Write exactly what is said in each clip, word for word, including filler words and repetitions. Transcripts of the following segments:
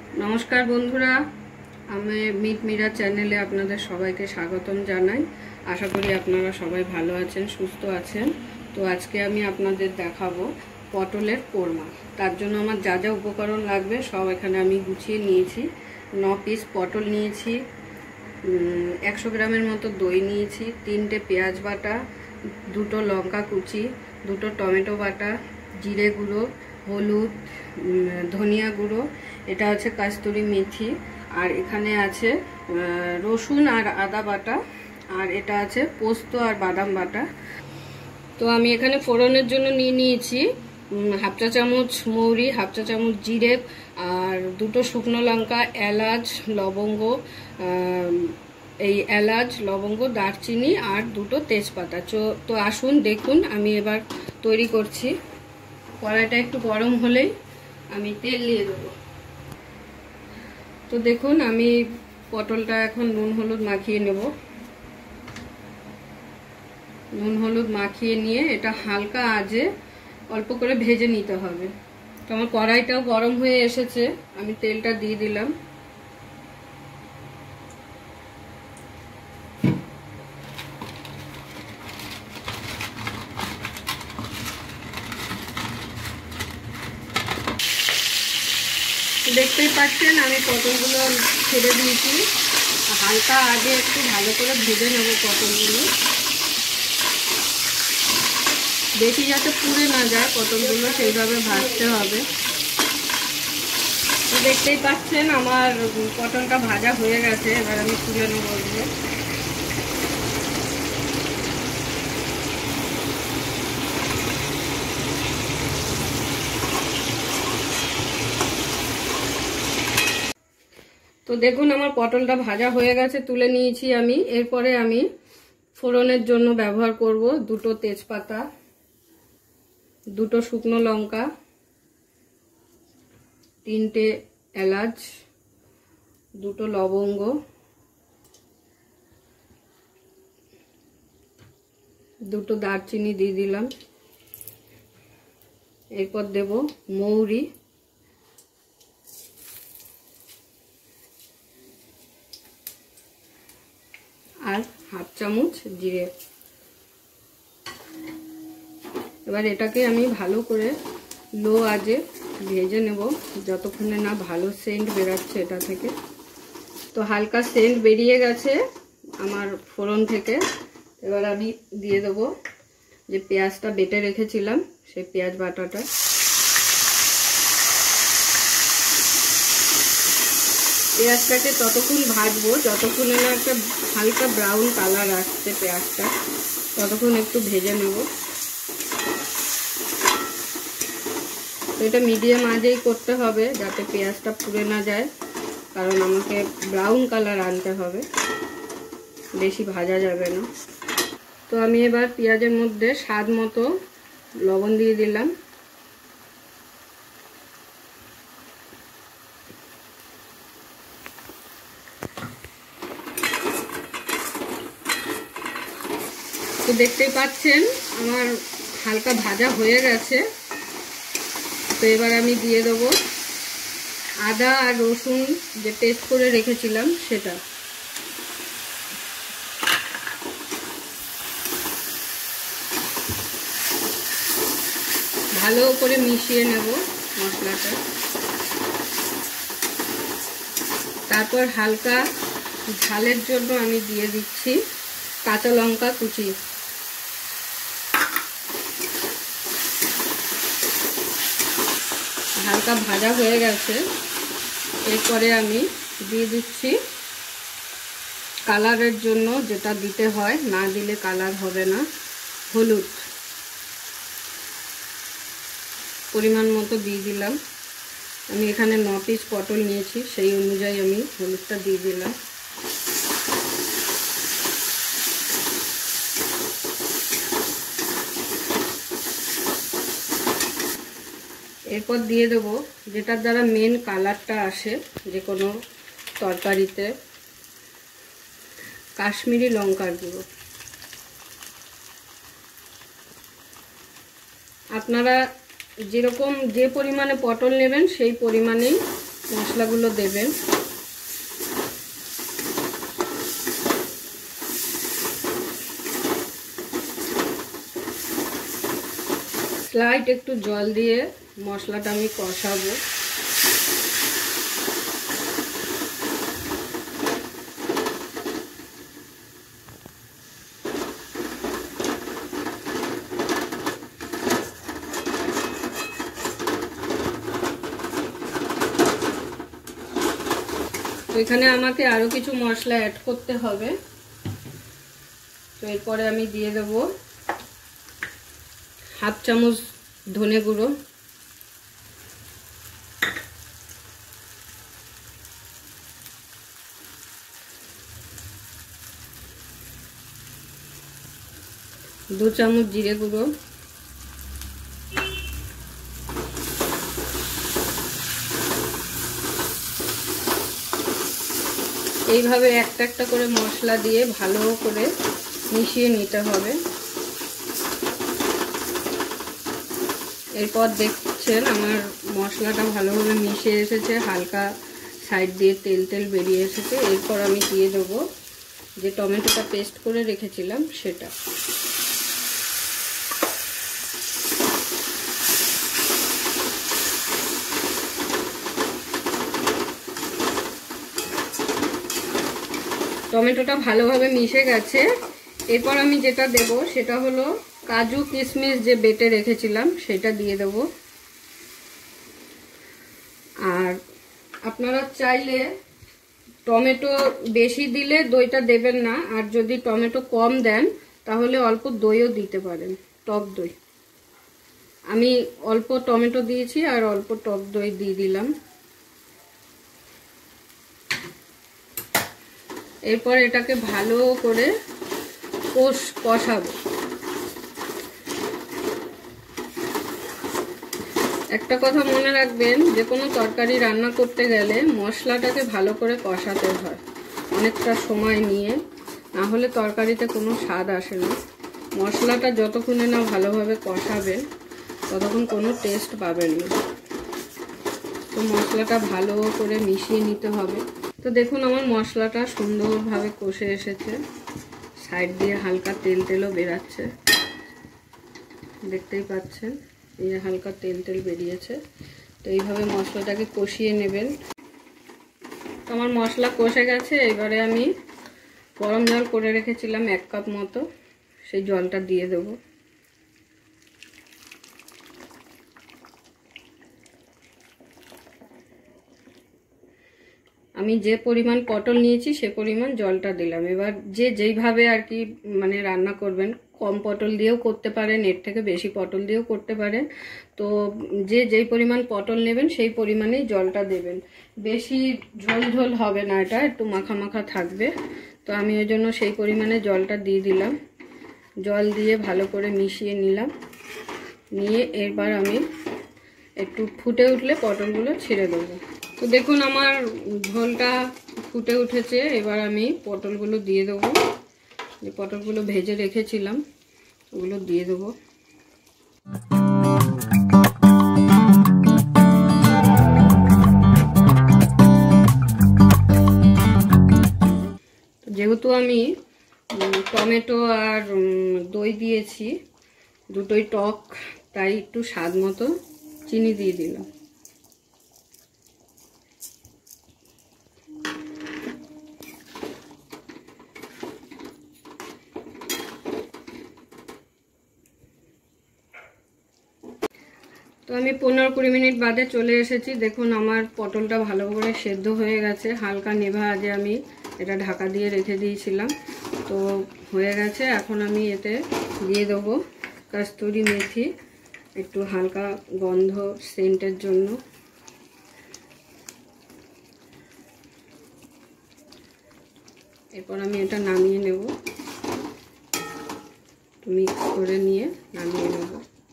नमस्कार बंधुरा आमी मिट मीरा चैनेले आपनादेर सबाइके स्वागतम जानाई। आशा करी आपनारा सबाई भालो आछेन सुस्थ आछेन। तो आजके आमी आपनादेर देखाबो पटलेर कोरमा। तार जोन्नो आमार जा जा उपकरण लागबे सब एखाने आमी गुछिए नियेछि। नौ पिस पटल नियेछि, एकशो ग्रामेर मतो दई नियेछि, तीनटे पेঁয়াজ बाटा, दुटो लंका कुचि, दुटो टमेटो बाटा, जिरे गुঁড়ো, हलुद, धनिया गुঁড়ো, এটা আছে কাস্তুরি মেথি, আর এখানে আছে রসুন আর আদা বাটা, আর এটা আছে পোস্ত আর বাদাম বাটা। তো আমি এখানে ফোড়নের জন্য নিয়ে নিয়েছি হাফ চা চামচ মৌরি, হাফ চা চামচ জিরে, আর দুটো শুকনো লঙ্কা, এলাচ, লবঙ্গ, এই এলাচ, লবঙ্গ, দারচিনি আর দুটো তেজপাতা। তো আসুন দেখুন আমি এবার তৈরি করছি। কড়াইটা একটু গরম হলেই আমি তেল দিয়ে দেবো। তো দেখুন আমি পটলটা এখন নুন হলুদ মাখিয়ে নেব। নুন হলুদ মাখিয়ে নিয়ে এটা হালকা আঁচে অল্প করে ভেজে নিতে হবে। তো আমার কড়াইটাও গরম হয়ে এসেছে, আমি তেলটা দিয়ে দিলাম। দেখতেই পাচ্ছেন আমি পটলগুলো ছেড়ে দিয়েছি, হালকা আগে একটু ভালো করে ভেজে নেব পটলগুলো, বেশি যাতে পুড়ে না যায় পটলগুলো সেইভাবে ভাজতে হবে। তো দেখতেই পাচ্ছেন আমার পটলটা ভাজা হয়ে গেছে, এবার আমি তুলে নেব এগুলো। তো দেখুন আমার পটলটা ভাজা হয়ে গেছে, তুলে নিয়েছি আমি। এরপরে আমি ফোড়নের জন্য ব্যবহার করব দুটো তেজপাতা, দুটো শুকনো লঙ্কা, তিনটে এলাচ, দুটো লবঙ্গ, দুটো দারচিনি দিয়ে দিলাম। এরপর দেব মৌরি, আর হাফ চামচ জিরে। এবার এটাকে আমি ভালো করে লো আঁচে ভেজে নেব যতক্ষণে না ভালো সেন্ট বেরাচ্ছে এটা থেকে। তো হালকা সেন্ট বেরিয়ে গেছে আমার ফোড়ন থেকে। এবার আমি দিয়ে দেবো যে পেঁয়াজটা বেটে রেখেছিলাম সেই পেঁয়াজ বাটাটা। পেঁয়াজটাকে ততক্ষণ ভাজবো যতক্ষণ না একটা হালকা ব্রাউন কালার আসছে পেঁয়াজটা, ততক্ষণ একটু ভেজে নেব। তো এটা মিডিয়াম আঁচেই করতে হবে যাতে পেঁয়াজটা পুড়ে না যায়, কারণ আমাকে ব্রাউন কালার আনতে হবে, বেশি ভাজা যাবে না। তো আমি এবার পেঁয়াজের মধ্যে স্বাদ মতো লবণ দিয়ে দিলাম। তো দেখতেই পাচ্ছেন আমার হালকা ভাজা হয়ে গেছে। তো এবার আমি দিয়ে দেবো আদা আর রসুন যে পেস্ট করে রেখেছিলাম সেটা। ভালো করে মিশিয়ে নেব মশলাটা। তারপর হালকা ঝালের জন্য আমি দিয়ে দিচ্ছি কাঁচা লঙ্কা কুচি। হালকা ভাজা হয়ে গেছে, এরপরে আমি দিয়ে দিচ্ছি কালারের জন্য যেটা দিতে হয়, না দিলে কালার হবে না, হলুদ। পরিমাণ মতো দিয়ে দিলাম। আমি এখানে ন পিস পটল নিয়েছি, সেই অনুযায়ী আমি হলুদটা দিয়ে দিলাম। এরপর দিয়ে দেবো যেটার দ্বারা মেন কালারটা আসে যে কোনো তরকারিতে, কাশ্মীরি লঙ্কার গুঁড়ো। আপনারা যেরকম যে পরিমাণে পটল নেবেন সেই পরিমাণেই মশলাগুলো দেবেন। স্লাইড একটু জল দিয়ে মশলাটা আমি কষাবো। তো এখানে আমাকে আরো কিছু মশলা অ্যাড করতে হবে। তো এরপরে আমি দিয়ে দেব হাফ চামচ ধনে গুঁড়ো, দু চামচ জিরে গুঁড়ো, এইভাবে একটা একটা করে মশলা দিয়ে ভালো করে মিশিয়ে নিতে হবে। এরপর দেখছেন আমার মশলাটা ভালোভাবে মিশে এসেছে, হালকা সাইড দিয়ে তেল তেল বেরিয়ে এসেছে। এরপর আমি দিয়ে দেবো যে টমেটোটা পেস্ট করে রেখেছিলাম সেটা। টমেটোটা ভালোভাবে মিশে গেছে। এরপর আমি যেটা দেব সেটা হলো কাজু কিশমিশ যে বেটে রেখেছিলাম সেটা দিয়ে দেব। আর আপনারা চাইলে টমেটো বেশি দিলে দইটা দেবেন না, আর যদি টমেটো কম দেন তাহলে অল্প দইও দিতে পারেন, টক দই। আমি অল্প টমেটো দিয়েছি আর অল্প টক দই দিয়ে দিলাম। এরপর এটাকে ভালো করে কষ কষাবো। একটা কথা মনে রাখবেন, যে কোনো তরকারি রান্না করতে গেলে মশলাটাকে ভালো করে কষাতে হয় অনেকটা সময় নিয়ে, না হলে তরকারিতে কোনো স্বাদ আসে না। মশলাটা যতক্ষণে না ভালোভাবে কষাবেন ততক্ষণ কোনো টেস্ট পাবেন না। তো মশলাটা ভালো করে মিশিয়ে নিতে হবে। তো দেখুন আমার মশলাটা সুন্দরভাবে কষে এসেছে, সাইড দিয়ে হালকা তেল তেলও বেরাচ্ছে, দেখতেই পাচ্ছেন এই হালকা তেল তেল বেরিয়েছে। তো এইভাবে মশলাটাকে কষিয়ে নেবেন। তো আমার মশলা কষে গেছে। এবারে আমি গরম জল করে রেখেছিলাম এক কাপ মতো, সেই জলটা দিয়ে দেবো। আমি যে পরিমাণ পটল নিয়েছি সে পরিমাণ জলটা দিলাম। এবার যে যেইভাবে আর কি মানে রান্না করবেন, কম পটল দিয়েও করতে পারেন, এর থেকে বেশি পটল দিয়েও করতে পারেন। তো যে যেই পরিমাণ পটল নেবেন সেই পরিমাণেই জলটা দেবেন। বেশি ঝোল ঝোল হবে না, এটা একটু মাখা মাখা থাকবে। তো আমি ওই জন্য সেই পরিমাণে জলটা দিয়ে দিলাম। জল দিয়ে ভালো করে মিশিয়ে নিলাম। নিয়ে এরপর আমি একটু ফুটে উঠলে পটলগুলো ছেড়ে দেবো। তো দেখুন আমার ঝোলটা ফুটে উঠেছে। এবার আমি পটলগুলো দিয়ে দেবো, যে পটলগুলো ভেজে রেখেছিলাম ওগুলো দিয়ে দেবো। যেহেতু আমি টমেটো আর দই দিয়েছি, দুটোই টক, তাই একটু স্বাদ মতো চিনি দিয়ে দিলাম। তো আমি পনেরো কুড়ি মিনিট বাদে চলে এসেছি। দেখুন আমার পটলটা ভালো করে সেদ্ধ হয়ে গেছে, হালকা নেভা আজে আমি এটা ঢাকা দিয়ে রেখে দিয়েছিলাম। তো হয়ে গেছে। এখন আমি এতে দিয়ে দেবো কস্তুরি মেথি, একটু হালকা গন্ধ সেন্টের জন্য। এরপর আমি এটা নামিয়ে নেব, মিক্স করে নিয়ে নামিয়ে নেব।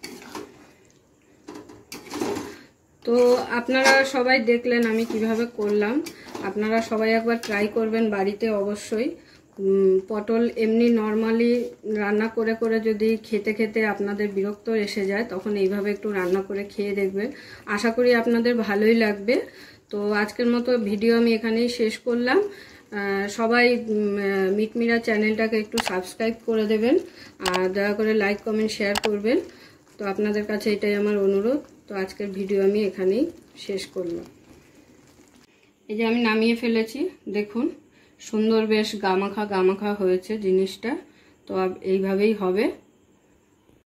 তো আপনারা সবাই দেখলেন আমি কিভাবে করলাম। আপনারা সবাই একবার ট্রাই করবেন বাড়িতে অবশ্যই। পটল এমনি নর্মালি রান্না করে করে যদি খেতে খেতে আপনাদের বিরক্ত এসে যায়, তখন এইভাবে একটু রান্না করে খেয়ে দেখবেন। আশা করি আপনাদের ভালোই লাগবে। তো তো আজকের মতো ভিডিও আমি এখানেই শেষ করলাম। সবাই মিটমিরা চ্যানেলটাকে একটু সাবস্ক্রাইব করে দেবেন, আর দয়া করে লাইক কমেন্ট শেয়ার করবেন। তো আপনাদের কাছে এটাই আমার অনুরোধ। তো আজকের ভিডিও আমি এখানেই শেষ করলাম। এই যে আমি নামিয়ে ফেলেছি, দেখুন সুন্দর বেশ গামাখা গামাখা হয়েছে জিনিসটা। তো এইভাবেই হবে।